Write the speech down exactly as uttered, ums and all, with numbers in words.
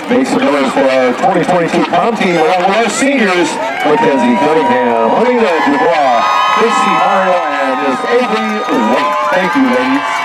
Make some noise for our twenty twenty-two prom team along with our seniors, Mackenzie Cunningham, Alina Dubois, Chrissy Mario, and Miss Avery White. Thank you, ladies.